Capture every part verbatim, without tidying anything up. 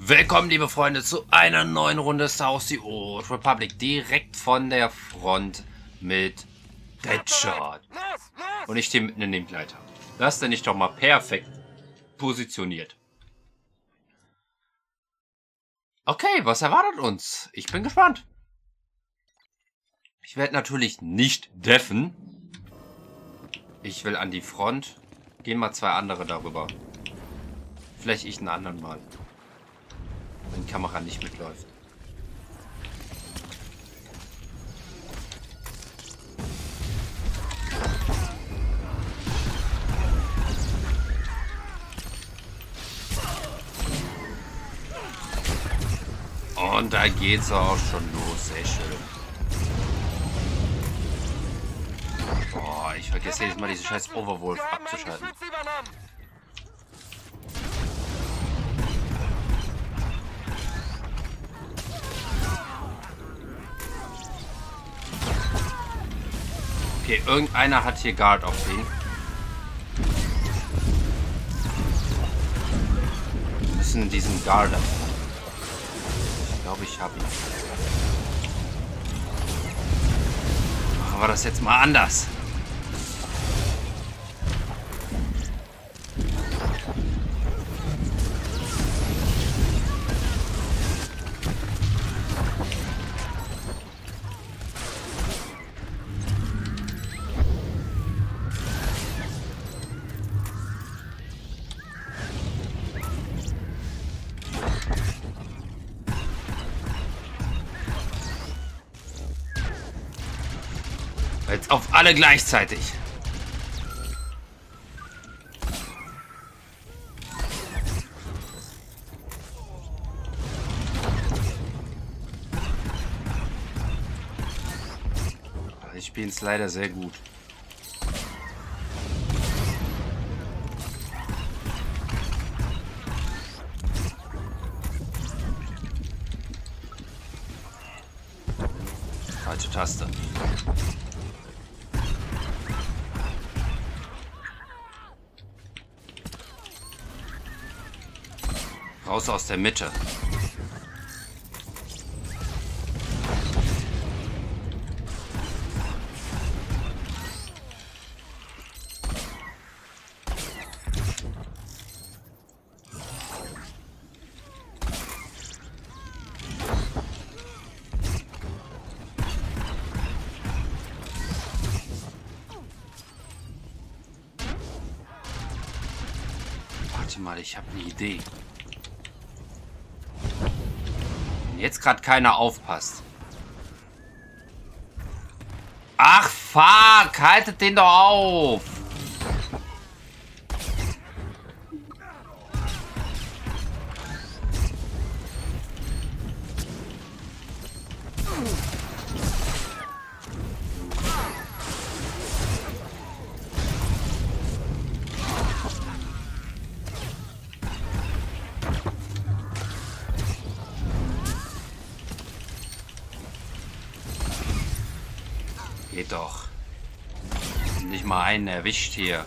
Willkommen, liebe Freunde, zu einer neuen Runde Star Wars The Old Republic. Direkt von der Front mit Deadshot. Und ich stehe mitten in dem Gleiter. Das denn ich doch mal perfekt positioniert. Okay, was erwartet uns? Ich bin gespannt. Ich werde natürlich nicht deffen. Ich will an die Front. Gehen mal zwei andere darüber. Vielleicht ich einen anderen Mal. Wenn die Kamera nicht mitläuft. Und da geht's auch schon los. Sehr schön. Boah, ich vergesse jedes Mal diese scheiß Overwolf abzuschalten. Okay, irgendeiner hat hier Guard auf den. Wir müssen diesen Guard abfangen. Ich glaube, ich habe ihn. Machen wir das jetzt mal anders. Jetzt auf alle gleichzeitig. Ich spiele es leider sehr gut. Falsche Taste. Raus aus der Mitte. Warte mal, ich habe eine Idee. Jetzt gerade keiner aufpasst. Ach, fuck! Haltet den doch auf! Geht doch. Nicht mal einen erwischt hier.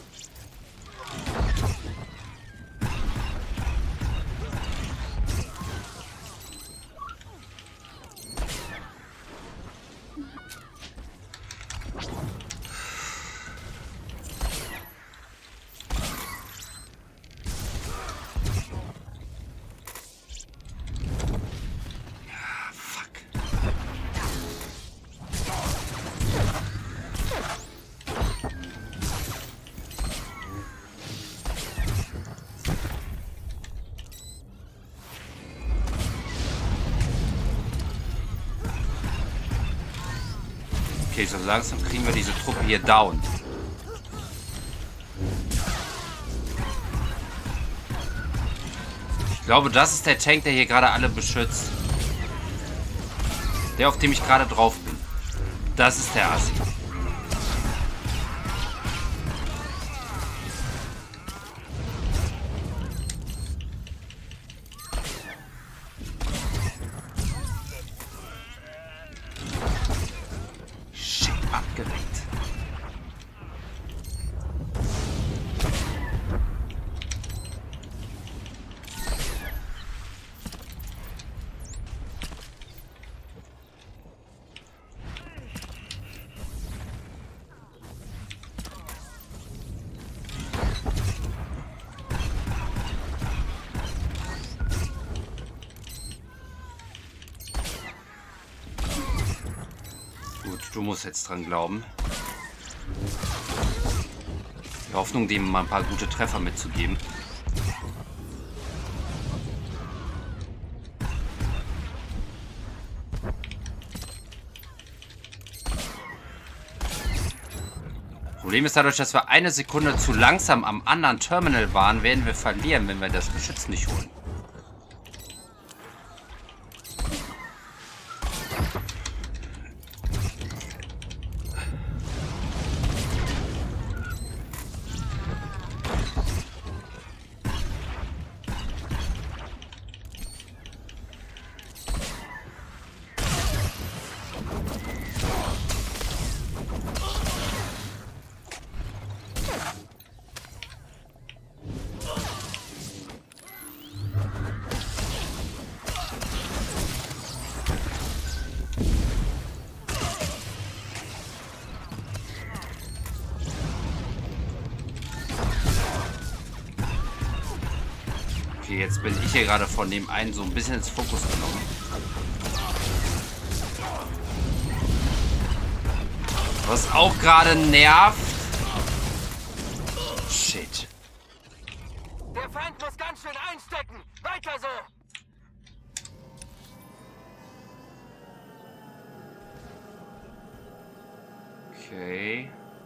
Okay, so langsam kriegen wir diese Truppe hier down. Ich glaube, das ist der Tank, der hier gerade alle beschützt. Der, auf dem ich gerade drauf bin. Das ist der Assi. Abgeweckt. Du musst jetzt dran glauben. Die Hoffnung, dem mal ein paar gute Treffer mitzugeben. Problem ist dadurch, dass wir eine Sekunde zu langsam am anderen Terminal waren, werden wir verlieren, wenn wir das Geschütz nicht holen. Okay, jetzt bin ich hier gerade von dem einen so ein bisschen ins Fokus genommen. Was auch gerade nervt. Shit. Der Feind muss ganz schön einstecken. Weiter so. Okay.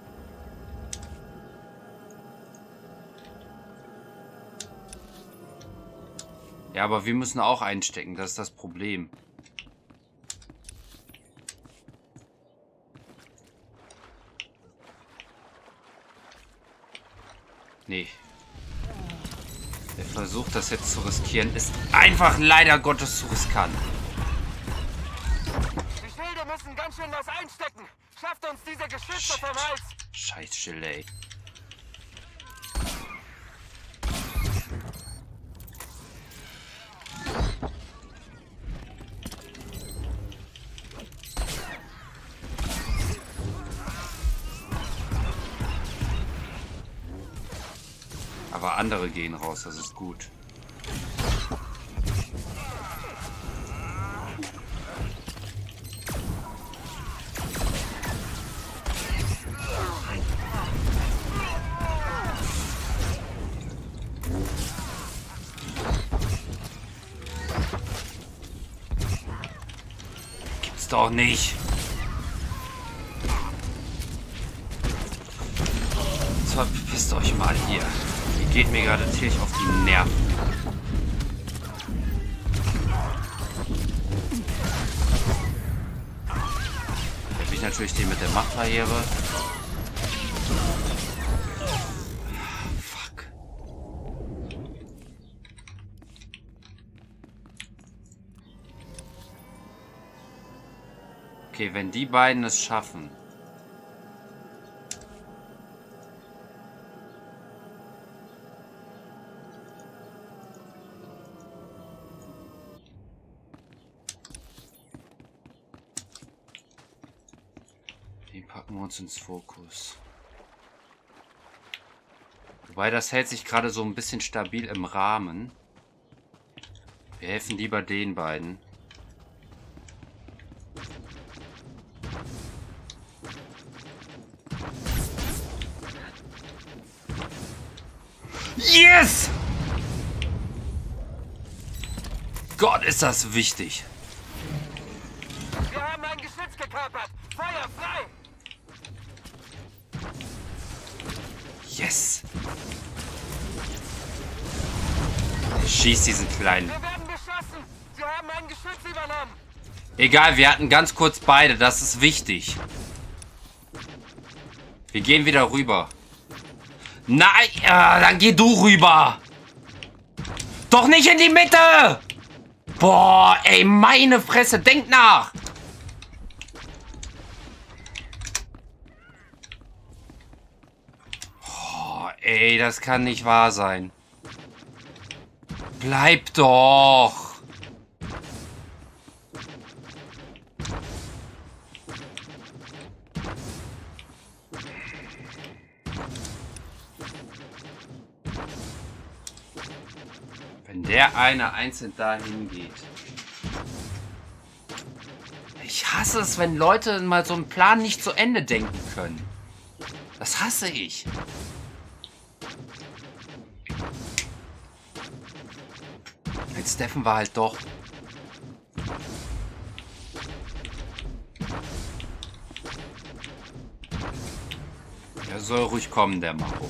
Ja, aber wir müssen auch einstecken. Das ist das Problem. Nee. Der Versuch, das jetzt zu riskieren, ist einfach leider Gottes zu riskant. Die Schilde müssen ganz schön was einstecken. Schafft uns diese Geschütze Shit. vom Hals. Scheiß Schilde, ey. Aber andere gehen raus, das ist gut. Gibt's doch nicht. So, verpisst euch mal hier. Ihr geht mir gerade ziemlich auf die Nerven. Jetzt bin ich natürlich den mit der Machtbarriere. Fuck. Okay, wenn die beiden es schaffen. Den packen wir uns ins Fokus. Wobei das hält sich gerade so ein bisschen stabil im Rahmen. Wir helfen lieber den beiden. Yes! Gott, ist das wichtig. Wir haben ein Geschütz gekapert. Feuer frei. Yes! Schieß diesen kleinen. Wir werden beschossen. Sie haben ein Geschütz übernommen. Egal, wir hatten ganz kurz beide. Das ist wichtig. Wir gehen wieder rüber. Nein, ja, dann geh du rüber. Doch nicht in die Mitte. Boah, ey, meine Fresse. Denk nach. Oh, ey, das kann nicht wahr sein. Bleib doch. Wenn der eine einzeln dahin geht. Ich hasse es, wenn Leute mal so einen Plan nicht zu Ende denken können. Das hasse ich. Mit Steffen war halt doch... Er soll ruhig kommen, der Maro.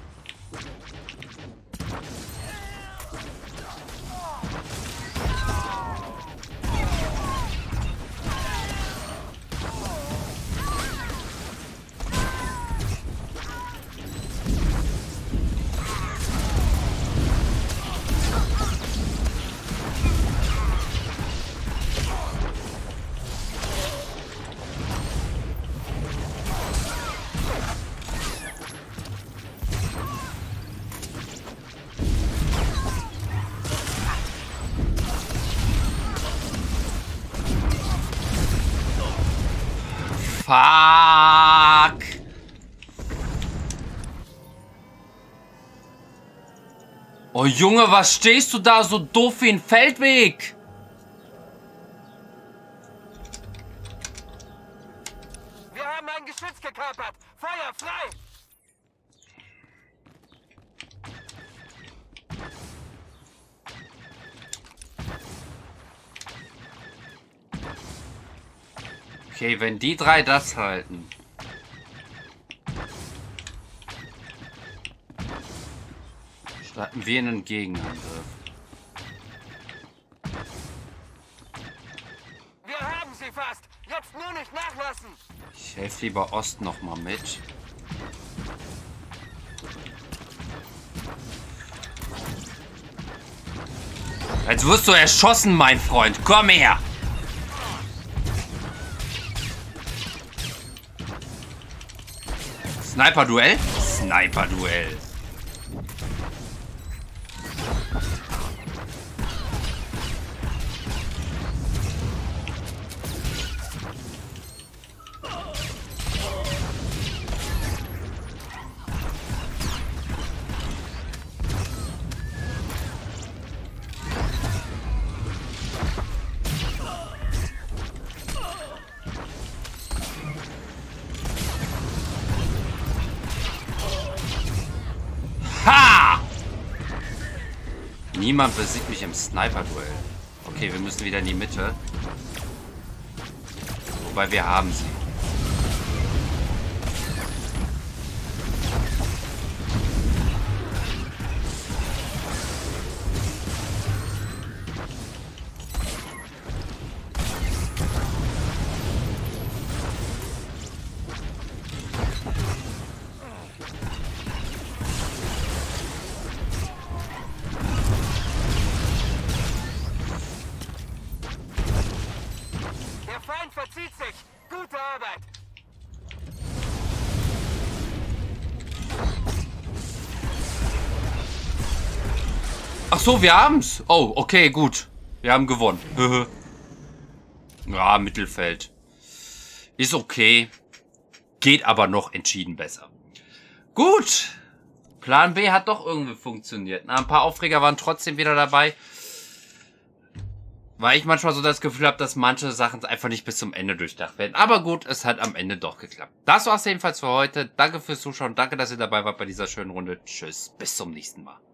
Fuck! Oh Junge, was stehst du da so doof wie ein Feldweg? Wir haben ein Geschütz gekapert. Feuer frei! Okay, wenn die drei das halten. Starten wir einen Gegenangriff. Wir haben sie fast. Jetzt nur nicht nachlassen. Ich helfe lieber Ost noch mal mit. Jetzt wirst du erschossen, mein Freund. Komm her! Sniper-Duell? Sniper-Duell. Ha! Niemand besiegt mich im Sniper-Duell. Okay, wir müssen wieder in die Mitte. Wobei wir haben sie. Verzieht sich. Gute Arbeit. Ach so, wir haben's. Oh, okay, gut. Wir haben gewonnen. Ja, Mittelfeld. Ist okay. Geht aber noch entschieden besser. Gut. Plan B hat doch irgendwie funktioniert. Na, ein paar Aufreger waren trotzdem wieder dabei. Weil ich manchmal so das Gefühl habe, dass manche Sachen einfach nicht bis zum Ende durchdacht werden. Aber gut, es hat am Ende doch geklappt. Das war's jedenfalls für heute. Danke fürs Zuschauen. Danke, dass ihr dabei wart bei dieser schönen Runde. Tschüss, bis zum nächsten Mal.